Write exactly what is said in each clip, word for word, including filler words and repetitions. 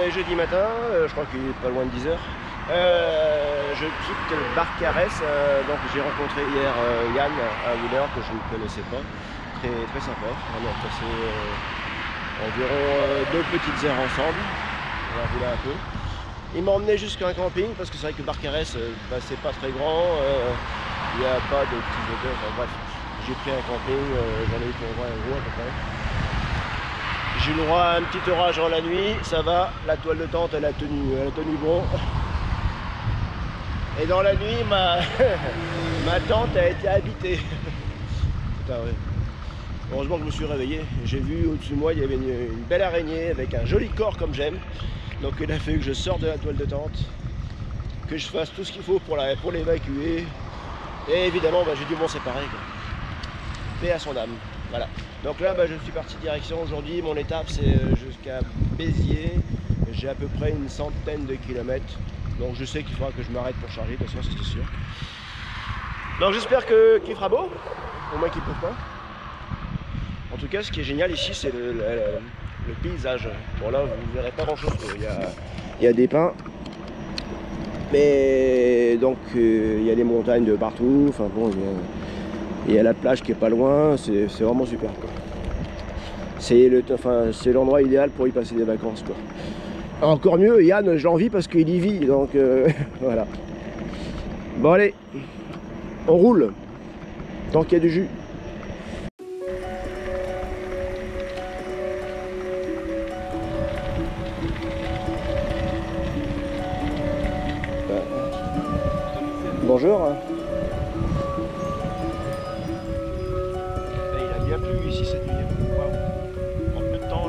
est jeudi matin, euh, je crois qu'il est pas loin de dix heures. Euh, je quitte Barcarès, euh, donc j'ai rencontré hier euh, Yann, un rouleur que je ne connaissais pas, très, très sympa. On a passé euh, environ euh, deux petites heures ensemble, on a roulé un peu. Il m'a emmené jusqu'à un camping parce que c'est vrai que Barcarès, euh, bah, c'est pas très grand, il n'y a pas de petits hôtels, enfin bref. J'ai pris un camping, euh, j'en ai eu pour vingt euros à peu près. J'ai eu le droit à un petit orage en la nuit, ça va, la toile de tente elle a tenu, elle a tenu bon. Et dans la nuit, ma, ma tente a été habitée. Putain, ouais. Heureusement que je me suis réveillé, j'ai vu au-dessus de moi il y avait une, une belle araignée avec un joli corps comme j'aime. Donc il a fallu que je sorte de la toile de tente, que je fasse tout ce qu'il faut pour la, pour l'évacuer. Et évidemment bah, j'ai dû m'en séparer. Quoi. Paix à son âme. Voilà. Donc là, bah, je suis parti direction aujourd'hui. Mon étape, c'est jusqu'à Béziers. J'ai à peu près une centaine de kilomètres. Donc je sais qu'il faudra que je m'arrête pour charger, de toute façon, c'est sûr. Donc j'espère que, qu'il fera beau, au moins qu'il ne pleuve pas. En tout cas, ce qui est génial ici, c'est le, le, le paysage. Bon là, vous ne verrez pas grand-chose. Il y a, il y a des pins. Mais donc, euh, il y a des montagnes de partout. Enfin bon, il y a... Et il y a la plage qui est pas loin, c'est vraiment super. C'est le, enfin, l'endroit idéal pour y passer des vacances. Quoi. Encore mieux, Yann, j'ai envie parce qu'il y vit, donc euh, voilà. Bon allez, on roule, tant qu'il y a du jus. Bonjour. Il a plu ici cette nuit. Wow. En peu de temps là.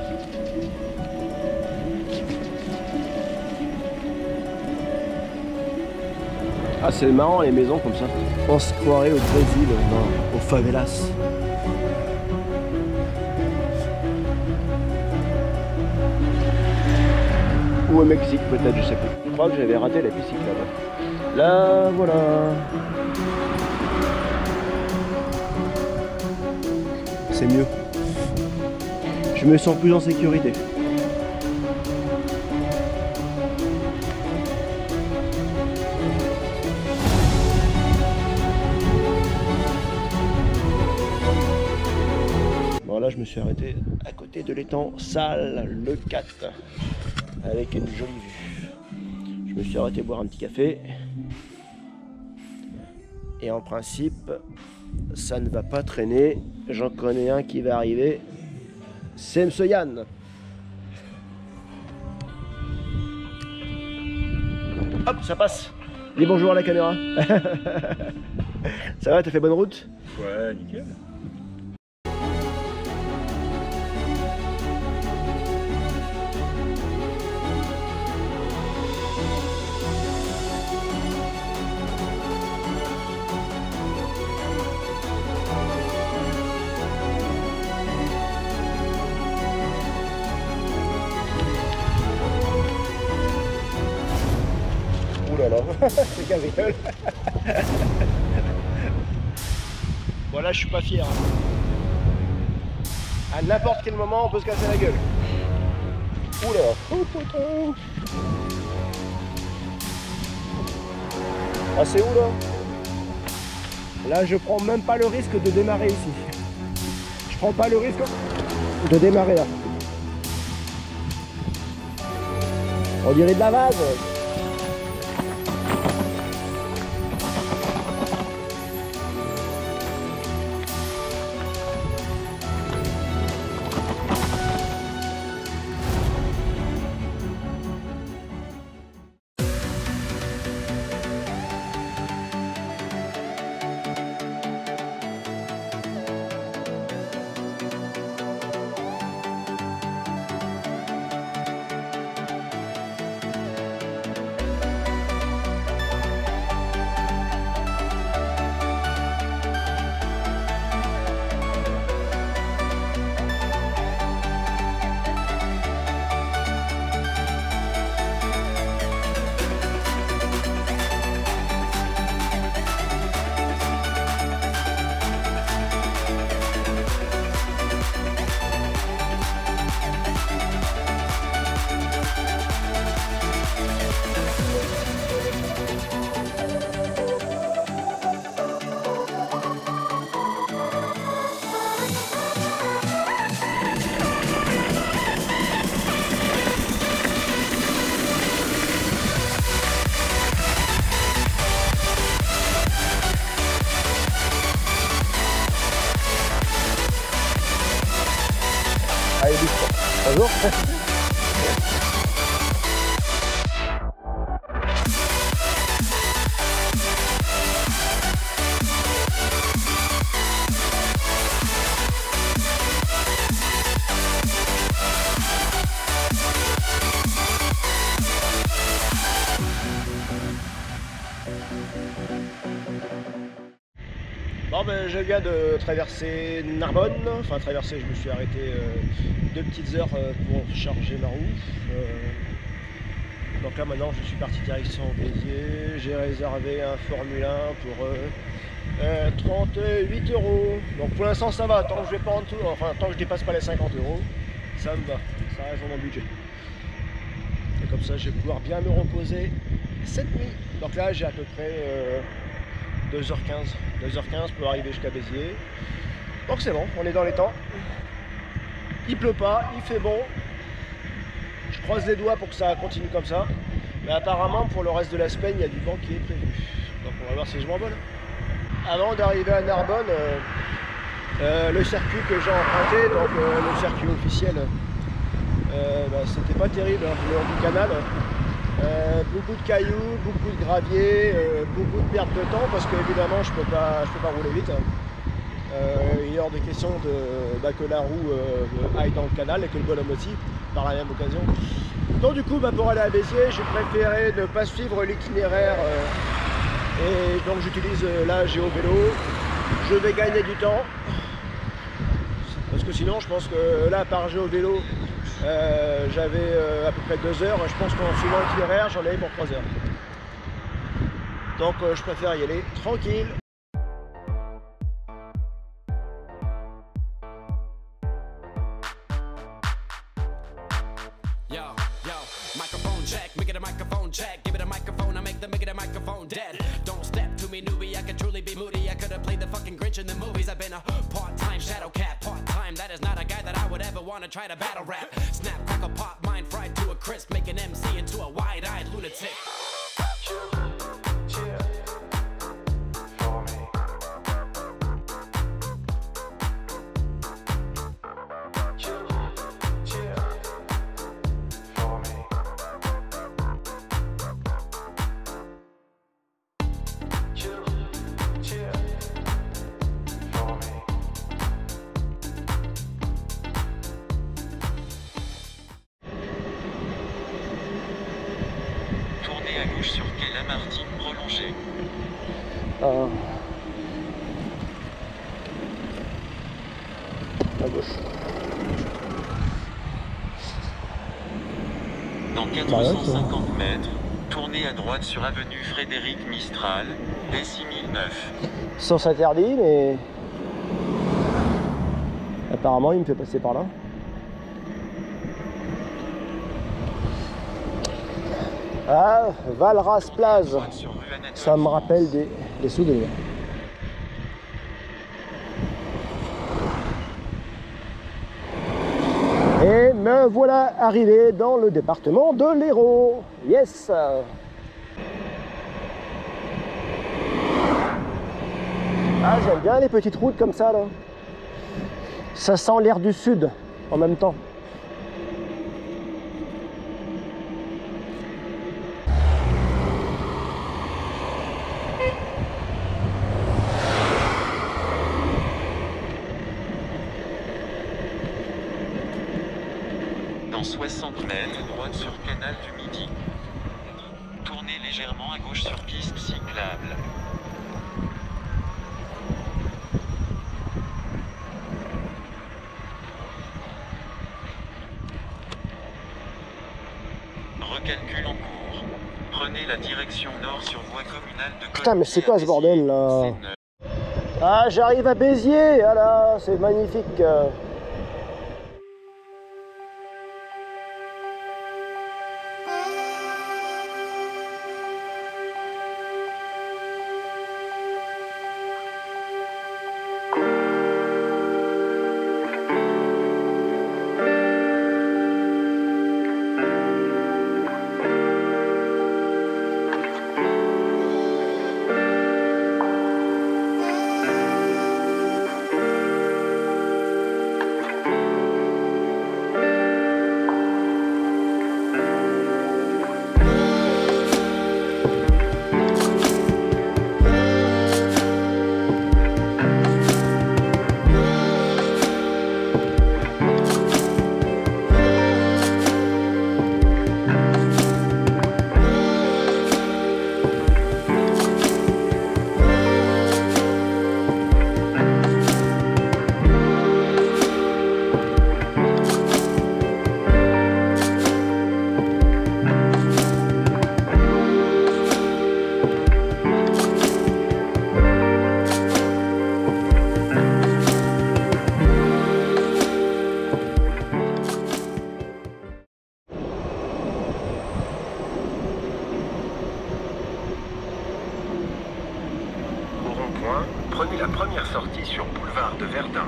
Ah c'est marrant les maisons comme ça. On se croirait au Brésil, non, aux favelas. Ou au Mexique peut-être, je sais plus. Je crois que j'avais raté la piscine là-bas. Là voilà. C'est mieux. Je me sens plus en sécurité. Bon là je me suis arrêté à côté de l'étang Salle le quatre avec une jolie vue. Je me suis arrêté boire un petit café. Et en principe, ça ne va pas traîner. J'en connais un qui va arriver. C'est M. Yann. Hop, ça passe. Dis bonjour à la caméra. Ça va, t'as fait bonne route? Ouais, nickel. C'est casse-gueule. Bon là je suis pas fier. À n'importe quel moment on peut se casser la gueule. Oula. Oh, putain. Ah c'est où là? Là je prends même pas le risque de démarrer ici. Je prends pas le risque de démarrer là. On dirait de la vase. Bonjour. Bon ben je viens de traverser Narbonne, enfin traverser, je me suis arrêté euh, deux petites heures euh, pour charger ma roue. Euh, donc là maintenant je suis parti direction Béziers, j'ai réservé un Formule un pour euh, euh, trente-huit euros. Donc pour l'instant ça va, tant que je vais pas en dessous, enfin tant que je dépasse pas les cinquante euros, ça me va, ça reste dans mon budget. Et comme ça je vais pouvoir bien me reposer cette nuit. Donc là j'ai à peu près euh, deux heures quinze, deux heures quinze pour arriver jusqu'à Béziers. Donc c'est bon, on est dans les temps. Il pleut pas, il fait bon. Je croise les doigts pour que ça continue comme ça. Mais apparemment pour le reste de la semaine, il y a du vent qui est prévu. Donc on va voir si je m'envole. Avant d'arriver à Narbonne, euh, euh, le circuit que j'ai emprunté, donc euh, le circuit officiel, euh, bah, c'était pas terrible, hein, le long du canal. Euh, beaucoup de cailloux, beaucoup de gravier, euh, beaucoup de perte de temps parce que évidemment je peux pas, je peux pas rouler vite. Euh, il est hors de question de, bah, que la roue euh, aille dans le canal et que le bonhomme aussi, par la même occasion. Donc du coup bah, pour aller à Béziers, j'ai préféré ne pas suivre l'itinéraire euh, et donc j'utilise euh, là GeoVélo. Je vais gagner du temps parce que sinon je pense que là par GeoVélo Euh, j'avais euh, à peu près deux heures, je pense qu'en suivant l'itinéraire, j'en avais pour trois heures. Donc euh, je préfère y aller tranquille. Yo, yo, microphone check, make it a microphone check, give it a microphone, I make the make it a microphone dead. Don't step to me, newbie, I could truly be moody, I could have played the fucking Grinch in the movies. I've been a part-time shadow cat, part-time, that is not a guy that I would ever want to try to battle rap. Snap, crackle, pop, mind fried to a crisp, make an M C into a wide-eyed lunatic. À gauche sur quai Lamartine prolongé. Euh, à gauche. Dans quatre cent cinquante mètres, tournez à droite sur avenue Frédéric Mistral, D six mille neuf. Sens interdit, mais apparemment il me fait passer par là. Ah, Valras Plage, ça me rappelle des, des souvenirs. Et me voilà arrivé dans le département de l'Hérault. Yes! Ah, j'aime bien les petites routes comme ça, là. Ça sent l'air du sud en même temps. Dans soixante mètres, droite sur canal du Midi. Tournez légèrement à gauche sur piste cyclable. Recalcul en cours. Prenez la direction nord sur voie communale de... Putain, mais c'est quoi ce bordel là? Ah, j'arrive à Béziers, ah là, c'est magnifique. loin, prenez la première sortie sur boulevard de Verdun.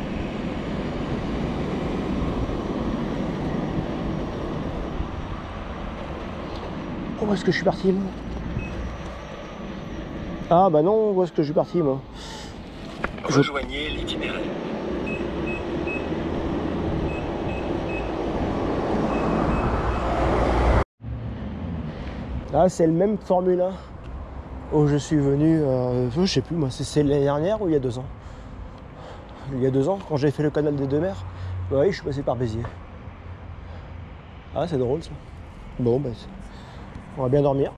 Oh, où est-ce que je suis parti, moi? Ah bah non, où est-ce que je suis parti, moi? Rejoignez l'itinéraire. Là, c'est le même Formule un où je suis venu, euh, je sais plus moi, c'est l'année dernière ou il y a deux ans? Il y a deux ans, quand j'ai fait le canal des deux mers, bah oui, je suis passé par Béziers. Ah, c'est drôle ça. Bon, bah, on va bien dormir.